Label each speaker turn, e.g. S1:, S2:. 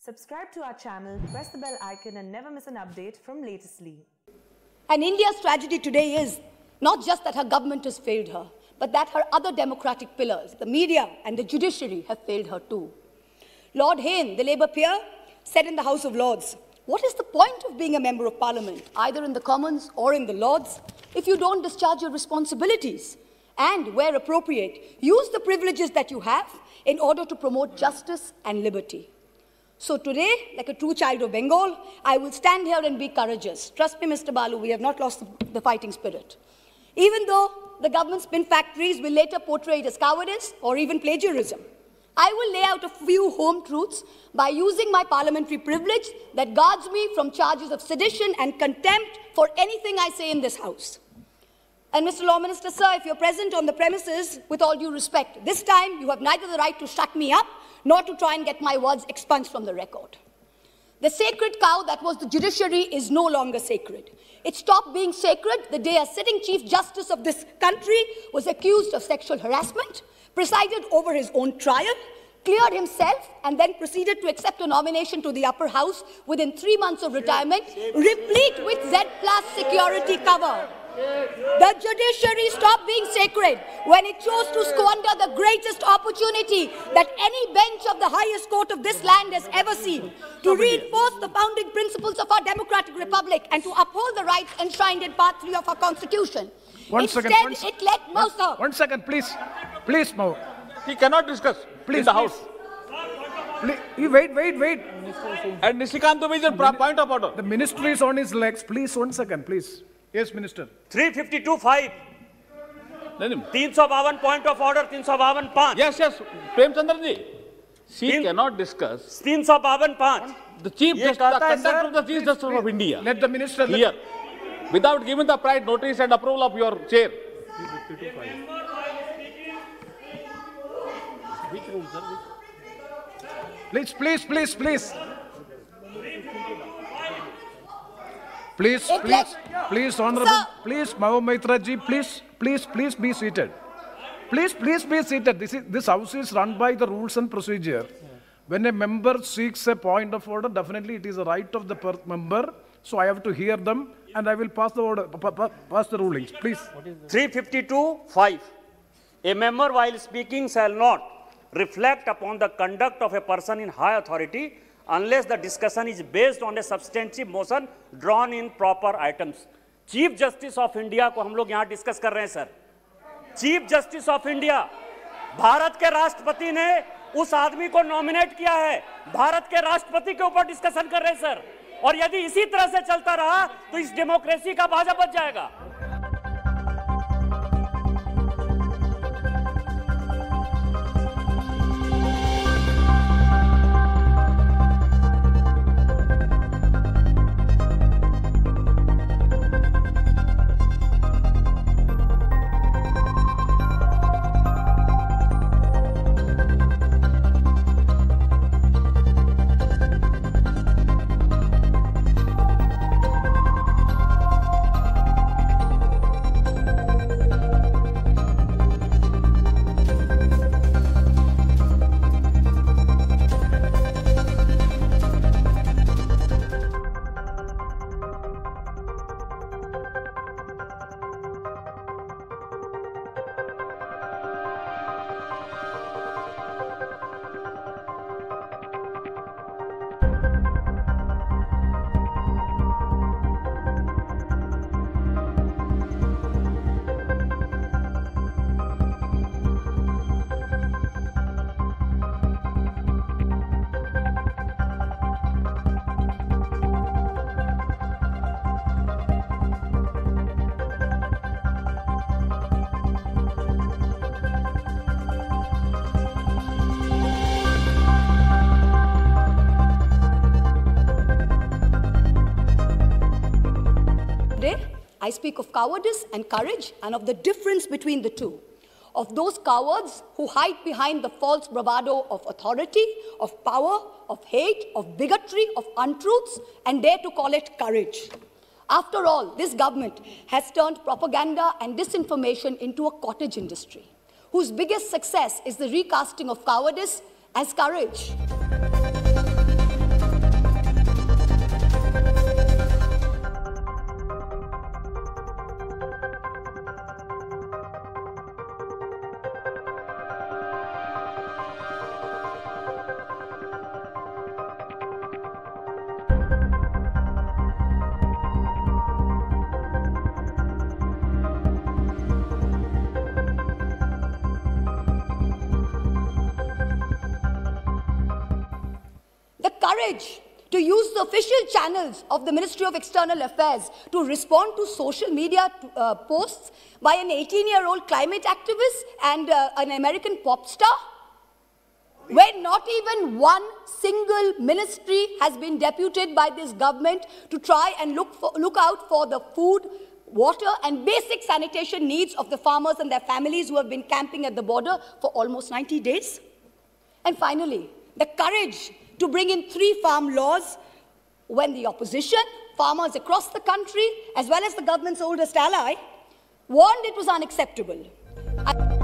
S1: Subscribe to our channel, press the bell icon and never miss an update from Latestly.
S2: And India's tragedy today is not just that her government has failed her, but that her other democratic pillars, the media and the judiciary, have failed her too. Lord Hayne, the Labour peer, said in the House of Lords, "What is the point of being a member of Parliament, either in the Commons or in the Lords, if you don't discharge your responsibilities? And, where appropriate, use the privileges that you have in order to promote justice and liberty." So today, like a true child of Bengal, I will stand here and be courageous. Trust me, Mr. Balu, we have not lost the fighting spirit. Even though the government spin factories will later portray it as cowardice or even plagiarism, I will lay out a few home truths by using my parliamentary privilege that guards me from charges of sedition and contempt for anything I say in this House. And Mr. Law Minister, sir, if you're present on the premises, with all due respect, this time you have neither the right to shut me up nor to try and get my words expunged from the record. The sacred cow that was the judiciary is no longer sacred. It stopped being sacred the day a sitting Chief Justice of this country was accused of sexual harassment, presided over his own trial, cleared himself, and then proceeded to accept a nomination to the upper house within 3 months of retirement, replete with Z+ security cover. The judiciary stopped being sacred when it chose to squander the greatest opportunity that any bench of the highest court of this land has ever seen, to reinforce the founding principles of our democratic republic and to uphold the rights enshrined in Part 3 of our Constitution. One second, please. Please, Mo.
S3: He cannot discuss. Please, in the House.
S4: Please, wait.
S3: And Nishikant Dubey, point of order.
S4: The minister is on his legs. Please, 1 second, please. Yes, Minister.
S5: 352(5). 352 point of order, 352(5).
S3: Yes. Premchandra ji. She cannot discuss.
S5: 352(5).
S3: The Chief Justice, the conduct of the Chief Justice of India.
S4: Let the minister
S3: here, without giving the prior notice and approval of your chair.
S4: Which rule, sir? Please. Please, Honorable,
S2: Sir.
S4: please, Mahbub Mitra ji, please be seated. Please be seated. This House is run by the rules and procedure. When a member seeks a point of order, definitely it is a right of the member. So I have to hear them, and I will pass the order, pass the rulings. Please.
S5: 352(5). A member while speaking shall not reflect upon the conduct of a person in high authority unless the discussion is based on a substantive motion drawn in proper items. Chief justice of India को हम लोग यहां discuss कर रहे हैं sir. Chief justice of India, Bharat के राष्ट्रपति ने उस आदमी को नॉमिनेट किया है. भारत के राष्ट्रपति के ऊपर डिस्कशन कर रहे हैं सर. और यदि इसी तरह से चलता रहा तो इस डेमोक्रेसी का बाजा बच जाएगा.
S2: I speak of cowardice and courage and of the difference between the two. Of those cowards who hide behind the false bravado of authority, of power, of hate, of bigotry, of untruths, and dare to call it courage. After all, this government has turned propaganda and disinformation into a cottage industry, whose biggest success is the recasting of cowardice as courage. courage to use the official channels of the Ministry of External Affairs to respond to social media posts by an 18-year-old climate activist and an American pop star, when not even one single ministry has been deputed by this government to try and look out for the food, water and basic sanitation needs of the farmers and their families who have been camping at the border for almost 90 days. And finally, the courage to bring in 3 farm laws when the opposition, farmers across the country, as well as the government's oldest ally, warned it was unacceptable.